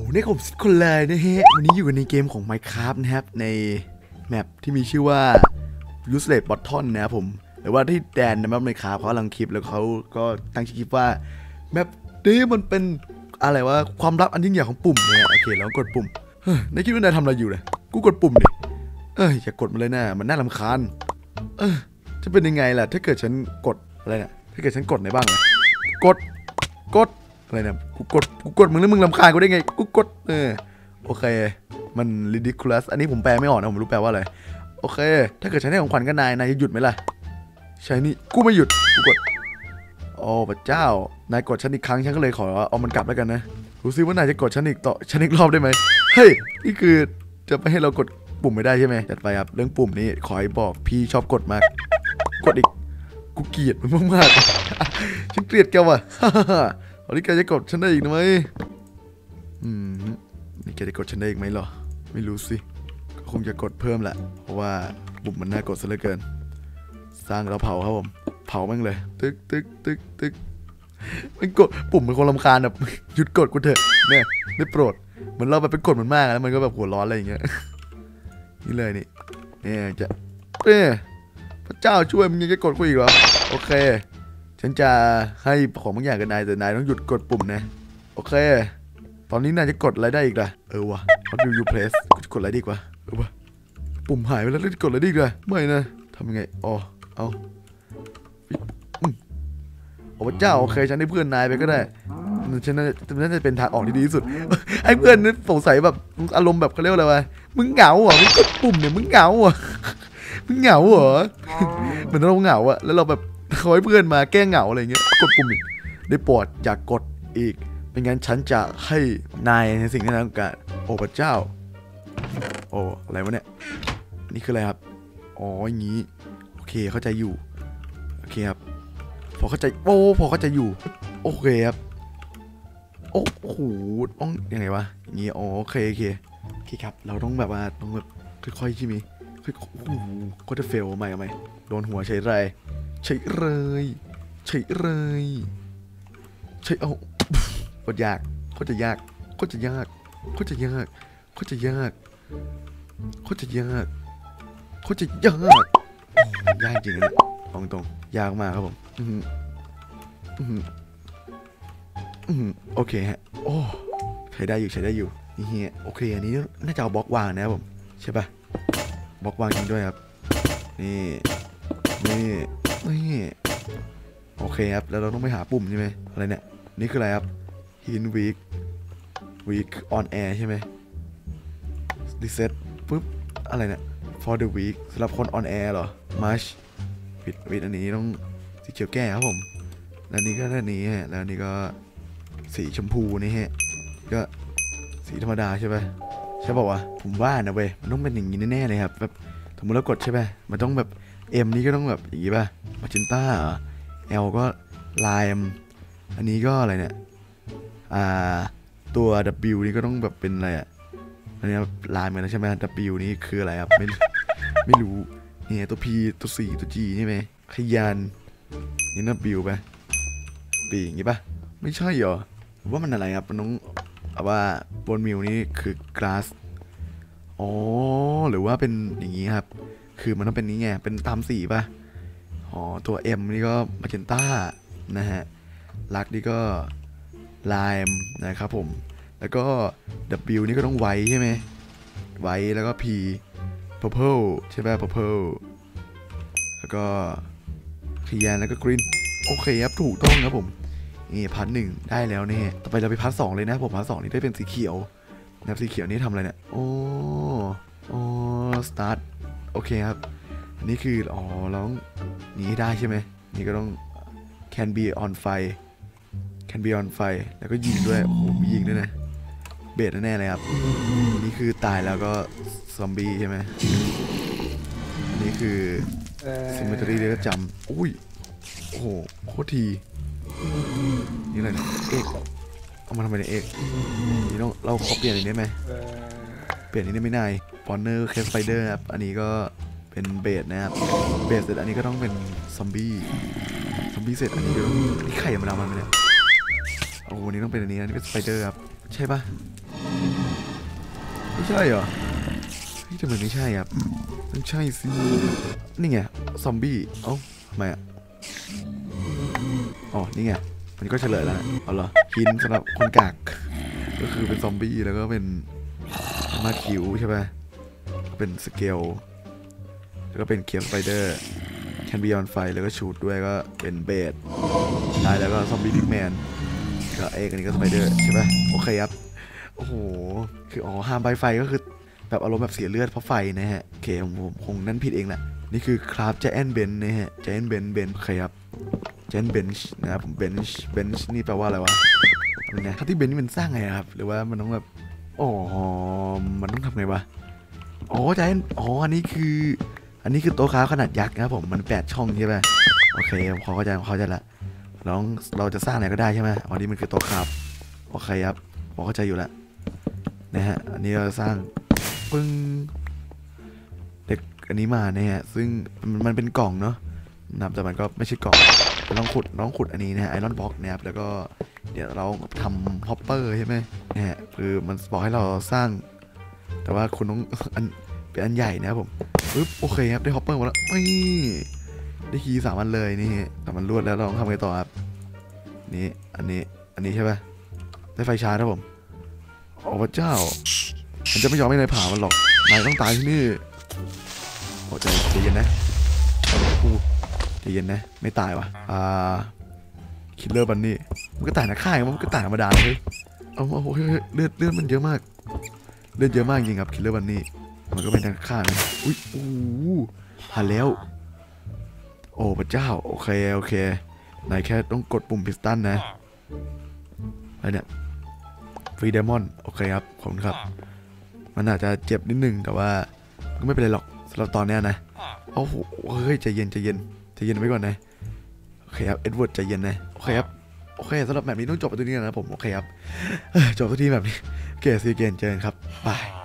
นี่ผมคนเลยนะฮะวันนี้อยู่กันในเกมของ Minecraft นะครับในแมปที่มีชื่อว่า Useless Button นะครับผมหรือว่าที่แดนนะครับในคราฟเขากำลังคลิปแล้วเขาก็ตั้งชื่อคลิปว่าแมปนี้มันเป็นอะไรวะความลับอันยิ่งใหญ่ของปุ่มเนี่ยโอเคแล้วกดปุ่มในคลิปนี้นายทำอะไรอยู่เนี่ยกูกดปุ่มดิอย่ากดมันเลยนะมันน่ารำคาญจะเป็นยังไงล่ะถ้าเกิดฉันกดอะไรเนี่ยถ้าเกิดฉันกดในบ้างกดอะไรเนี่ยกูกดมึงแล้วมึงรำคาญกูได้ไงกูกดโอเคมัน ridiculous อันนี้ผมแปลไม่ออกนะผมไม่รู้แปลว่าอะไรโอเคถ้าเกิดฉันให้ของขวัญกับนายจะหยุดไหมล่ะใช่นี่กูไม่หยุดกูกดโอ้พระเจ้านายกดฉันอีกครั้งฉันก็เลยขอเอามันกลับแล้วกันนะรู้ซิว่านายจะกดฉันอีกรอบได้ไหมเฮ้ยนี่คือจะไม่ให้เรากดปุ่มไม่ได้ใช่ไหมจัดไปครับเรื่องปุ่มนี้ขอให้บอกพี่ชอบกดมากกดอีกกูเกลียดมันมากๆฉันเกลียดแกว่ะวันนี้แกจะกดฉันได้อีกไหมนี่แกจะกดฉันได้อีกไหมหรอไม่รู้สิก็คงจะกดเพิ่มแหละเพราะว่าปุ่มมันน่ากดซะเหลือเกินสร้างแล้วเผาครับผมเผาแม่งเลยตึกมันกดปุ่มมันคนรำคาญแบบหยุดกดกูเถอะเนี่ยได้โปรดเหมือนเราแบบเป็นกดมันมากแล้วมันก็แบบหัวร้อนอะไรอย่างเงี้ยนี่เลยนี่จะพระเจ้าช่วยมึงยังจะกดกูอีกเหรอโอเคฉันจะให้ของบางอย่างกับนายแต่นายต้องหยุดกดปุ่มนะโอเคตอนนี้นายจะกดอะไรได้อีกล่ะวะ What do you press กดอะไรดีกว่าวะปุ่มหายไปแล้วจะกดอะไรดีกว่าไม่นะทำยังไงเอาพระเจ้าโอเคฉันให้เพื่อนนายไปก็ได้ฉันน่าจะเป็นทางออกที่ดีที่สุดไอ้เพื่อนนี่สงสัยแบบอารมณ์แบบเขาเรียกอะไรวะมึงเหงาเหรอมึงกดปุ่มเนี่ยมึงเหงาเหรอมึงเหงาเหรอเหมือนเราเหงาอะแล้วเราแบบคอยเพื่อนมาแก้เหงาอะไรเงี้ยกดปุ่มอีกได้โปรดอย่ากดอีกไม่งั้นฉันจะให้นายในสิ่งที่นายต้องการโอ้พระเจ้าโอ้อะไรวะเนี่ยนี่คืออะไรครับอย่างนี้โอเคเข้าใจอยู่โอเคครับพอเข้าใจพอเข้าใจอยู่โอเคครับโอ้โหต้องยังไงวะอย่างนี้โอเคครับเราต้องแบบว่าต้องแบบค่อยๆใช่ไหมโอ้โหก็จะเฟลใหม่โดนหัวใช้เลยเอาโคตรยากโคตรยากยากจริงนะตรงยากมากครับผมโอเคฮะโอ้ใช้ได้อยู่นี่เฮียโอเคอันนี้น่าจะเอาบล็อกวางนะครับผมใช่ปะบล็อกวางจริงด้วยครับนี่โอเคครับแล้วเราต้องไปหาปุ่มใช่ไหมอะไรเนี่ยนี่คืออะไรครับ hint week on air ใช่ไหม reset ปุ๊บอะไรเนี่ย for the week สำหรับคน on air เหรอ march ปิดอันนี้ต้องสีเขียวแก้ครับผมแล้วนี้ก็ด้านนี้ฮะแล้วนี่ก็สีชมพูนี่ฮะก็สีธรรมดาใช่ป่ะใช่ป่าววะผมว่านะเว้ยมันต้องเป็นอย่างนี้แน่ๆเลยครับแบบสมมติเรากดใช่ป่ะมันต้องแบบ M นี่ก็ต้องแบบอย่างนี้ป่ะมาจินต้าL ก็ไลม์อันนี้ก็อะไรเนี่ยตัว W นี่ก็ต้องแบบเป็นอะไรอ่ะอันนี้ไลม์กันแล้วใช่ไหม W นี่คืออะไรครับไม่รู้เนี่ยตัว P ตัว C ตัว G ใช่ไหมขยันนี่นะ W ไปปีอย่างนี้ป่ะไม่ใช่เหรอว่ามันอะไรครับมันต้องว่าบนมิวนี่คือ glass หรือว่าเป็นอย่างนี้ครับคือมันต้องเป็นนี้ไงเป็นตามสีป่ะตัว M นี่ก็มาเจนต้านะฮะลักนี่ก็ไลม์นะครับผมแล้วก็ W นี่ก็ต้องไวท์ใช่ไหมไวท์แล้วก็ P purple ใช่ป่ะ purple แล้วก็ขยันแล้วก็ green โอเคครับถูกต้องครับผมนี่พาร์ทหนึ่งได้แล้วเนี่ยต่อไปเราไปพาร์ทสองเลยนะผมพาร์ทสองนี่ได้เป็นสีเขียวนะครับสีเขียวนี่ทำอะไรเนี่ยสตาร์ทโอเคครับอันนี้คือเราต้องหนีได้ใช่ไหมนี่ก็ต้อง can be on fire แล้วก็ยิงด้วยโอ้โหมียิงด้วยนะเบสแน่เลยครับนี่คือตายแล้วก็ซอมบี้ใช่ไหมอันนี้คือซิมเมตรีแล้วก็จำอุ้ยโอ้โหโคตรทีนี่อะไรเอกเอามาทำไมเนี่ยเอกนี่เราขอเปลี่ยนอันนี้ไหมเปลี่ยนอันนี้ไม่ได้ปอนเนอร์แคสไฟเดอร์ครับอันนี้ก็เป็นเบสนะครับเบสเสร็จอันนี้ก็ต้องเป็นซอมบี้เสร็จอันนี้ก็นี่ไข่มันเอามันเนี่ยโอ้วันนี้ต้องเป็นอันนี้เป็นสไปเดอร์ครับใช่ปะไม่ใช่เหรอที่ทำไมไม่ใช่ครับต้องใช่สินี่ไงซอมบี้เอ้าทำไมอ่ะอ๋อนี่ไงมันก็เฉลยแล้วเอาเหรอหินสำหรับคนกากก็คือเป็นซอมบี้แล้วก็เป็นมาคิวใช่ไหมเป็นสเกลแล้วก็เป็นเคียร์สไปเดอร์แคนบีออนไฟแล้วก็ชูดด้วยก็เป็นเบสได้แล้วก็ซอมบี้พิกแมนก็เอกอันนี้ก็สไปเดอร์ใช่ไหมโอเคครับโอ้โหคืออ๋อห้ามใบไฟก็คือแบบอารมณ์แบบเสียเลือดเพราะไฟนะฮะโอเคผมคงนั่นผิดเองแหละนี่คือคราฟเจแอนเบนนะฮะเจแอนเบนโอเคครับเจแอนเบนนะครับผมเบนช์นี่แปลว่าอะไรวะเป็นไงถ้าที่เบนนี่มันสร้างไงครับหรือว่ามันต้องแบบอ๋อมันต้องทำไงวะอ๋อเจแอนอ๋ออันนี้คือโต๊ะค้าขนาดยักษ์นะครับผมมัน8 ช่องใช่ไหมโอเคผมเข้าใจละเราจะสร้างอะไรก็ได้ใช่ไหมอันนี้มันคือโต๊ะค้าโอเคครับผมเข้าใจอยู่แล้วนะฮะอันนี้เราสร้างปึ้งเด็กอันนี้มาเนี่ยซึ่งมันเป็นกล่องเนาะนับแต่มันก็ไม่ใช่กล่องเราต้องขุดอันนี้นะฮะไอรอนบล็อกนะครับแล้วก็เดี๋ยวเราทำฮอปเปอร์ใช่ไหมนะฮะคือมันบอกให้เราสร้างแต่ว่าคุณต้องเป็นอันใหญ่นะครับผมปึ๊บโอเคครับได้ฮอปเปอร์มาแล้วนี่ได้คีย์3 อันเลยนี่แต่มันรวดแล้วเราต้องทำไงต่อครับนี่อันนี้ใช่ไหมได้ไฟชาร์จครับผมโอ้พระเจ้ามันจะไม่ยอมให้นายผ่ามันหรอกนายต้องตายที่นี่โอ้ใจเย็นนะใจเย็นนะไม่ตายวะคิลเลอร์บันนี่มันก็ตายนะฆ่ามันก็ตายธรรมดาเลยเอาเลือดมันเยอะมากเลือดเยอะมากจริงครับคิลเลอร์บันนี่มันก็เป็นนักฆ่านะอุ้ยผ่านแล้วโอ้พระเจ้าโอเคนายแค่ต้องกดปุ่มพิสตันนะอะไรเนี่ยฟรีเดมอนโอเคครับขอบคุณครับมันอาจจะเจ็บนิดนึงแต่ว่าก็ไม่เป็นไรหรอกสำหรับตอนนี้นะโอ้โหเฮ้ยใจเย็นไว้ก่อนนะโอเคครับเอ็ดเวิร์ดใจเย็นนะโอเคครับโอเคสำหรับแบบนี้ต้องจบไปตรงนี้นะผมโอเคครับจบทุกทีแบบนี้เกซีเกนเจอกันครับบาย